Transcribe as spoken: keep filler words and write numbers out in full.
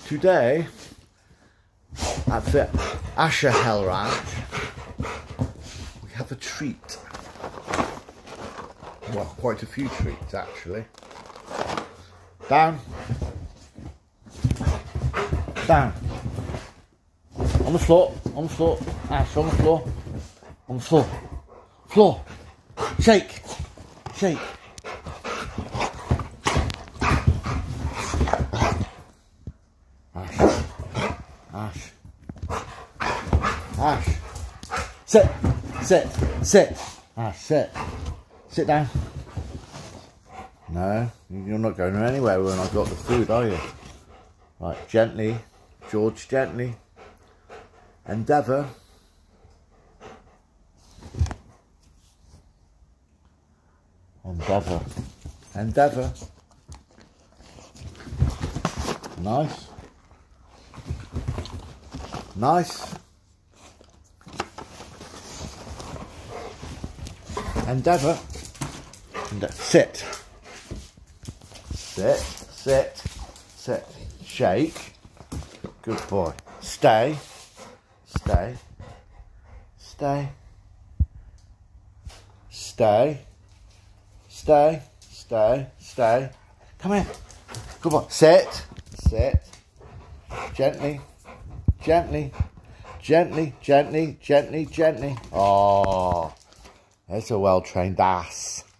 Today, at the Asher Hell Ranch, we have a treat. Well, quite a few treats actually. Down. Down. On the floor, on the floor. Ash, on the floor. On the floor. Floor. Shake. Shake. Ash. Ash. Ash. Sit. Sit. Sit. Ash, sit. Sit down. No, you're not going anywhere when I've got the food, are you? Right, gently. George, gently. Endeavour. Endeavour. Endeavour. Nice. Nice. Endeavour. Ende sit. Sit. Sit. Sit. Shake. Good boy. Stay. Stay. Stay. Stay. Stay. Stay. Stay. Come here. Good boy. Sit. Sit. Gently. Gently. Gently. Gently. Gently. Gently. Oh. There's a well-trained ass.